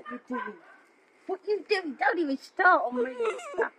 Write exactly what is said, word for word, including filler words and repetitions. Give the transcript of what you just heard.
you doing? What you doing? Don't even start on me.